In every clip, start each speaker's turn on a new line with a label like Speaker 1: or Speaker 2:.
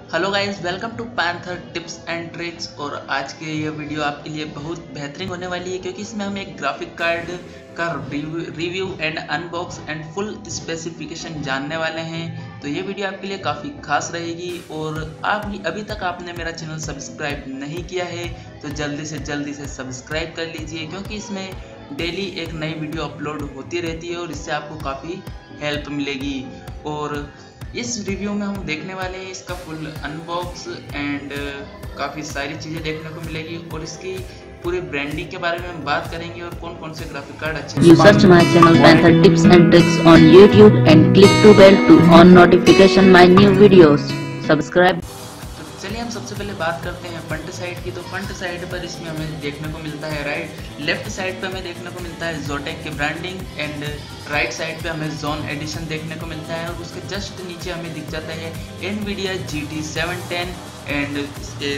Speaker 1: Hello guys, welcome to Panther tips and tricks. और आज के ये वीडियो आपके लिए बहुत बेहतरीन होने वाली है क्योंकि इसमें हम एक ग्राफिक कार्ड का review and unbox and full specification जानने वाले हैं। तो ये वीडियो आपके लिए काफ़ी खास रहेगी। और आप अभी तक आपने मेरा चैनल सब्सक्राइब नहीं किया है तो जल्दी से सब्सक्राइब कर लीजिए क्योंकि इसमें डेली एक नई वीडियो अपलोड होती रहती है और इससे आपको काफ़ी हेल्प मिलेगी। और इस रिव्यू में हम देखने वाले हैं इसका फुल अनबॉक्स एंड काफ़ी सारी चीज़ें देखने को मिलेगी और इसकी पूरी ब्रांडिंग के बारे में हम बात करेंगे और कौन कौन से ग्राफिक कार्ड अच्छे हैं।
Speaker 2: You search my channel Panther Tips and Tricks on YouTube and click to bell to on notification my new videos. Subscribe.
Speaker 1: तो चलिए हम सबसे पहले बात करते हैं फ्रंट साइड की। तो फ्रंट साइड पर इसमें हमें देखने को मिलता है लेफ्ट साइड पर हमें देखने को मिलता है जोटेक की ब्रांडिंग एंड राइट साइड पे हमें जोन एडिशन देखने को मिलता है और उसके जस्ट नीचे हमें दिख जाता है NVIDIA GT 710 एंड इसके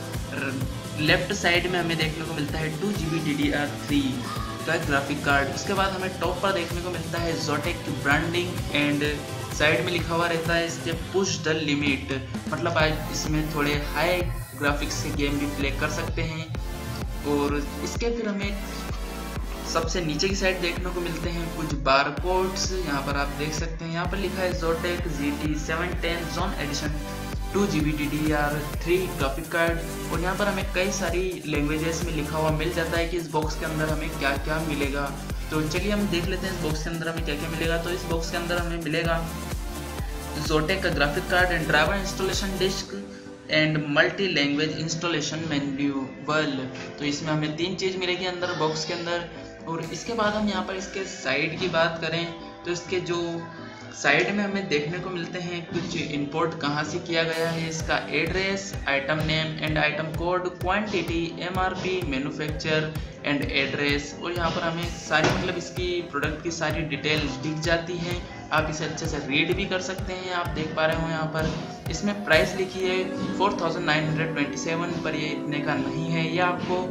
Speaker 1: लेफ्ट साइड में हमें देखने को मिलता है 2GB DDR3 का ग्राफिक कार्ड। उसके बाद हमें टॉप पर देखने को मिलता है जोटेक की ब्रांडिंग एंड साइड में लिखा हुआ रहता है इसके पुश द लिमिट, मतलब आप इसमें थोड़े हाई ग्राफिक्स के गेम भी प्ले कर सकते हैं। और इसके फिर हमें सबसे नीचे की साइड देखने को मिलते हैं कुछ बार कोड्स। यहाँ पर आप देख सकते हैं, यहाँ पर लिखा है Zotac GT 710 zone edition 2GB DDR3 graphic card. और यहाँ पर हमें कई सारी लैंग्वेजेस में लिखा हुआ मिल जाता है कि इस बॉक्स के अंदर हमें क्या क्या मिलेगा। तो चलिए हम देख लेते हैं इस बॉक्स के अंदर हमें क्या क्या मिलेगा। तो इस बॉक्स के अंदर हमें मिलेगा जोटेक का graphic card and driver installation disc and multi language installation manual. तो इसमें हमें 3 चीज़ मिलेगी अंदर बॉक्स के अंदर। और इसके बाद हम यहाँ पर इसके साइड की बात करें तो इसके जो साइड में हमें देखने को मिलते हैं कुछ इंपोर्ट कहाँ से किया गया है, इसका address, item name and item code, quantity, MRP, manufacture and address. और यहाँ पर हमें सारी मतलब इसकी प्रोडक्ट की सारी डिटेल दिख जाती है। आप इसे अच्छे से रीड भी कर सकते हैं। आप देख पा रहे हो यहाँ पर इसमें प्राइस लिखी है 4927 पर, ये इतने का नहीं है, ये आपको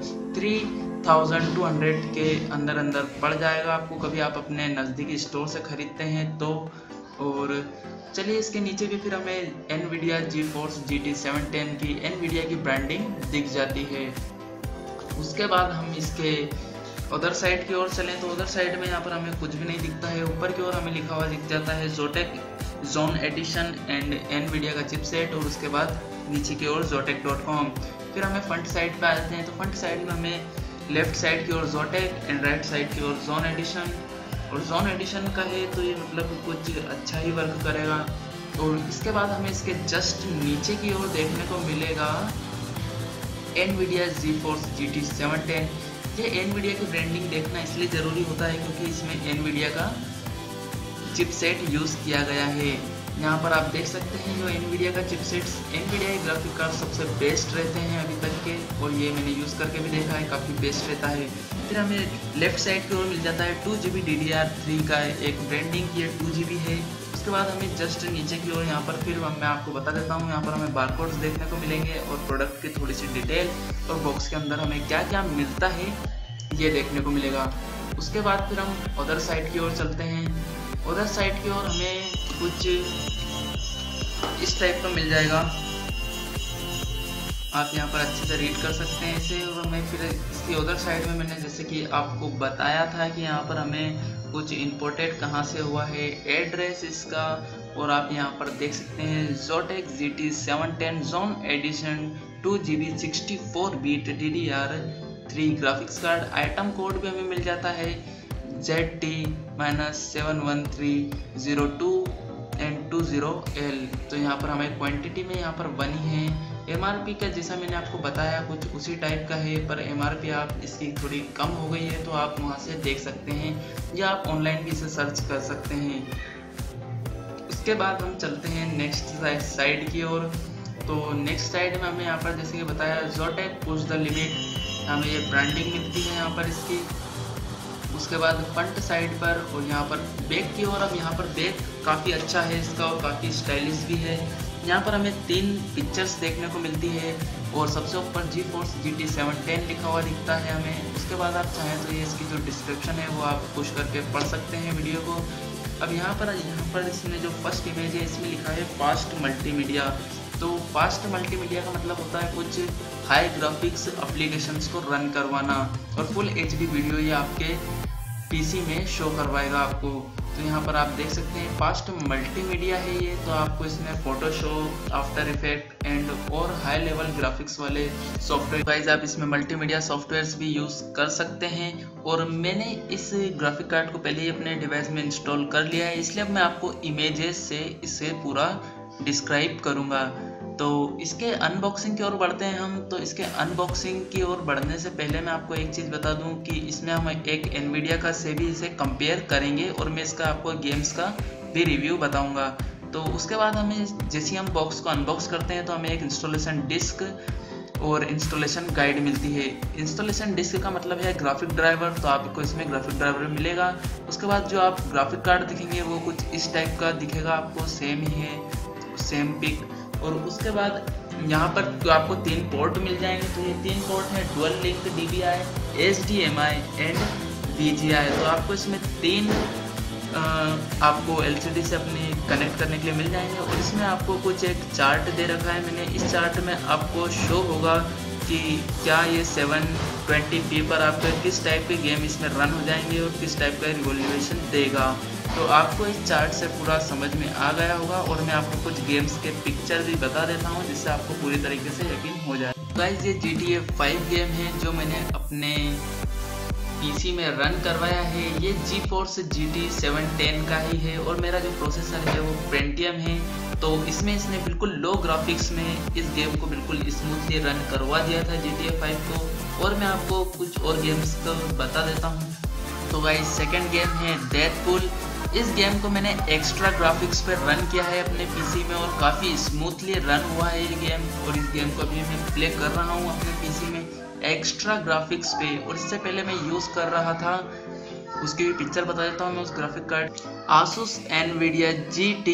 Speaker 1: 3200 के अंदर पड़ जाएगा आपको, कभी आप अपने नज़दीकी स्टोर से ख़रीदते हैं तो। और चलिए इसके नीचे भी फिर हमें NVIDIA GeForce GT 710 की NVIDIA की ब्रांडिंग दिख जाती है। उसके बाद हम इसके उधर साइड की ओर चलें तो उधर साइड में यहाँ पर हमें कुछ भी नहीं दिखता है। ऊपर की ओर हमें लिखा हुआ दिख जाता है Zotac zone edition and NVIDIA का चिपसेट और उसके बाद नीचे की ओर zotek.com। फिर हमें फ्रंट साइड पे आ जाते हैं तो फ्रंट साइड में हमें लेफ्ट साइड की ओर जोटेक एंड राइट साइड की ओर जोन एडिशन। और जोन एडिशन का है तो ये मतलब कुछ अच्छा ही वर्क करेगा। और इसके बाद हमें इसके जस्ट नीचे की ओर देखने को मिलेगा NVIDIA GeForce GT 710। ये NVIDIA की ब्रांडिंग देखना इसलिए ज़रूरी होता है क्योंकि इसमें NVIDIA का चिपसेट यूज़ किया गया है। यहाँ पर आप देख सकते हैं जो NVIDIA का चिपसेट्स NVIDIA के ग्राफिक कार्ड सबसे बेस्ट रहते हैं अभी तक के, और ये मैंने यूज़ करके भी देखा है, काफ़ी बेस्ट रहता है। फिर हमें लेफ्ट साइड की ओर मिल जाता है 2GB DDR3 का एक ब्रांडिंग की 2GB है। उसके बाद हमें जस्ट नीचे की ओर यहाँ पर फिर मैं आपको बता देता हूँ, यहाँ पर हमें बारकोड्स देखने को मिलेंगे और प्रोडक्ट की थोड़ी सी डिटेल और बॉक्स के अंदर हमें क्या क्या मिलता है ये देखने को मिलेगा। उसके बाद फिर हम अदर साइड की ओर चलते हैं। उधर साइड की ओर हमें कुछ इस टाइप का मिल जाएगा, आप यहाँ पर अच्छे से रीड कर सकते हैं इसे। और हमें फिर इसकी उधर साइड में मैंने जैसे कि आपको बताया था कि यहाँ पर हमें कुछ इंपोर्टेड कहाँ से हुआ है, एड्रेस इसका, और आप यहाँ पर देख सकते हैं Zotac GT 710 zone edition 2GB 64-bit DDR3 graphics card. Item code भी हमें मिल जाता है ZT-71302 एंड 20L। तो यहाँ पर हमें क्वांटिटी में यहाँ पर बनी है। MRP का जैसा मैंने आपको बताया कुछ उसी टाइप का है, पर MRP आप इसकी थोड़ी कम हो गई है तो आप वहाँ से देख सकते हैं या आप ऑनलाइन भी इसे सर्च कर सकते हैं। इसके बाद हम चलते हैं नेक्स्ट साइड की ओर। तो नेक्स्ट साइड में हमें यहाँ पर जैसे कि बताया जोटेक पुश द लिमिट, हमें ये ब्रांडिंग मिलती है यहाँ पर इसकी। उसके बाद फ्रंट साइड पर और यहाँ पर बैक की ओर, अब यहाँ पर बैक काफ़ी अच्छा है इसका और काफ़ी स्टाइलिश भी है। यहाँ पर हमें 3 पिक्चर्स देखने को मिलती है और सबसे ऊपर GeForce GT 710 लिखा हुआ दिखता है हमें। उसके बाद आप चाहें तो ये इसकी जो डिस्क्रिप्शन है वो आप पुश करके पढ़ सकते हैं वीडियो को। अब यहाँ पर इसमें जो फर्स्ट इमेज है इसमें लिखा है फास्ट मल्टीमीडिया। तो फास्ट मल्टीमीडिया का मतलब होता है कुछ हाई ग्राफिक्स एप्लीकेशंस को रन करवाना और फुल एचडी वीडियो ये आपके पीसी में शो करवाएगा आपको। तो यहाँ पर आप देख सकते हैं फास्ट मल्टीमीडिया है ये, तो आपको इसमें फोटोशॉप, आफ्टर इफेक्ट एंड और हाई लेवल ग्राफिक्स वाले सॉफ्टवेयर गाइस आप इसमें मल्टीमीडिया सॉफ्टवेयर्स भी यूज़ कर सकते हैं। और मैंने इस ग्राफिक कार्ड को पहले ही अपने डिवाइस में इंस्टॉल कर लिया है, इसलिए अब मैं आपको इमेजेस से इसे पूरा डिस्क्राइब करूँगा। तो इसके अनबॉक्सिंग की ओर बढ़ते हैं हम। तो इसके अनबॉक्सिंग की ओर बढ़ने से पहले मैं आपको एक चीज़ बता दूं कि इसमें हम एक एनवीडिया का से भी इसे कंपेयर करेंगे और मैं इसका आपको गेम्स का भी रिव्यू बताऊंगा। तो उसके बाद हमें जैसे हम बॉक्स को अनबॉक्स करते हैं तो हमें एक इंस्टॉलेशन डिस्क और इंस्टॉलेशन गाइड मिलती है। इंस्टॉलेशन डिस्क का मतलब है ग्राफिक ड्राइवर, तो आपको इसमें ग्राफिक ड्राइवर मिलेगा। उसके बाद जो आप ग्राफिक कार्ड दिखेंगे वो कुछ इस टाइप का दिखेगा आपको, सेम ही है, सेम पिक। और उसके बाद यहाँ पर तो आपको 3 पोर्ट मिल जाएंगे। तो ये 3 पोर्ट है dual link DVI, HDMI and VGI। तो आपको इसमें 3 आपको LCD से अपनी कनेक्ट करने के लिए मिल जाएंगे। और इसमें आपको कुछ एक चार्ट दे रखा है मैंने, इस चार्ट में आपको शो होगा कि क्या ये 720p पर आपके किस टाइप के गेम इसमें रन हो जाएंगे और किस टाइप का रिवॉल्यूशन देगा। तो आपको इस चार्ट से पूरा समझ में आ गया होगा। और मैं आपको कुछ गेम्स के पिक्चर भी बता देता हूँ जिससे आपको पूरी तरीके से यकीन हो जाए। गाइस ये GTA 5 गेम है जो मैंने अपने PC में रन करवाया है। ये GeForce GT 710 का ही है और मेरा जो प्रोसेसर है वो Pentium है। तो इसमें इसने बिल्कुल लो ग्राफिक्स में इस गेम को बिल्कुल स्मूथली रन करवा दिया था GTA 5 को। और मैं आपको कुछ और गेम्स को बता देता हूँ। तो गाइस सेकंड गेम है डेडपूल। इस गेम को मैंने एक्स्ट्रा ग्राफिक्स पर रन किया है अपने PC में और काफ़ी स्मूथली रन हुआ है ये गेम। और इस गेम को अभी मैं प्ले कर रहा हूँ अपने PC में एक्स्ट्रा ग्राफिक्स पे। और इससे पहले मैं यूज़ कर रहा था, उसकी भी पिक्चर बता देता हूँ मैं उस graphic card, Asus NVIDIA GT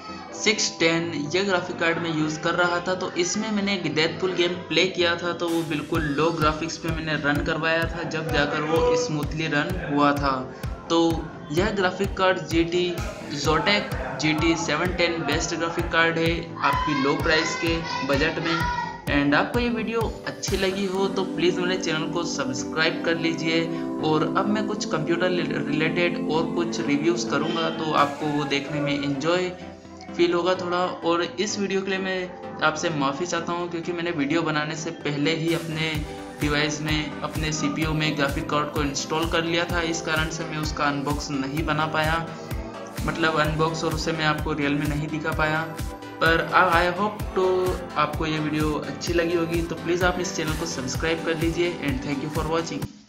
Speaker 1: 610 ये ग्राफिक कार्ड में यूज़ कर रहा था। तो इसमें मैंने एक डेडपूल गेम प्ले किया था तो वो बिल्कुल लो ग्राफिक्स पे मैंने रन करवाया था, जब जाकर वो स्मूथली रन हुआ था। तो यह graphic card Zotac GT 710 best graphic card है आपकी लो प्राइस के बजट में। एंड आपको ये वीडियो अच्छी लगी हो तो प्लीज़ मेरे चैनल को सब्सक्राइब कर लीजिए। और अब मैं कुछ कंप्यूटर रिलेटेड और कुछ रिव्यूज़ करूँगा तो आपको वो देखने में एंजॉय फील होगा थोड़ा। और इस वीडियो के लिए मैं आपसे माफ़ी चाहता हूँ क्योंकि मैंने वीडियो बनाने से पहले ही अपने डिवाइस में अपने CPU में ग्राफिक कार्ड को इंस्टॉल कर लिया था, इस कारण से मैं उसका अनबॉक्स नहीं बना पाया, मतलब अनबॉक्स और उसे मैं आपको रियल में नहीं दिखा पाया। पर आई होप तो आपको ये वीडियो अच्छी लगी होगी। तो प्लीज़ आप इस चैनल को सब्सक्राइब कर लीजिए and thank you for watching.